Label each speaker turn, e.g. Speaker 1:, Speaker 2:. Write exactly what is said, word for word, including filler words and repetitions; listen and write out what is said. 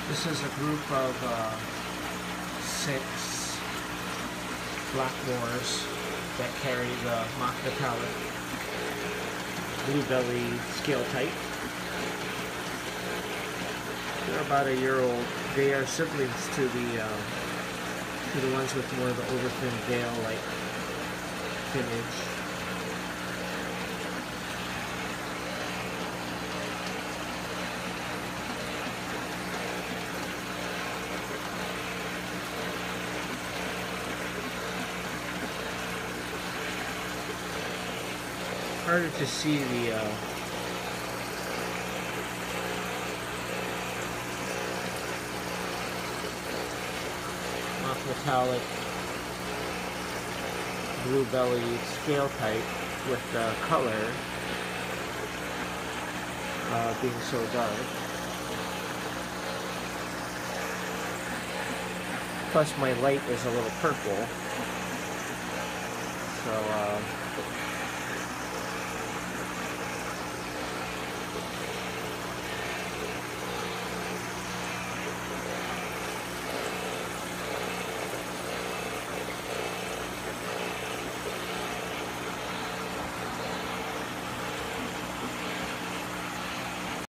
Speaker 1: This is a group of uh, six black moors that carry the mock metallic bluebelly scale type. They're about a year old. They are siblings to the uh, to the ones with more of the overfin veil-like finish. Harder to see the uh, mock metallic bluebelly scale type with the color uh, being so dark. Plus my light is a little purple, so uh,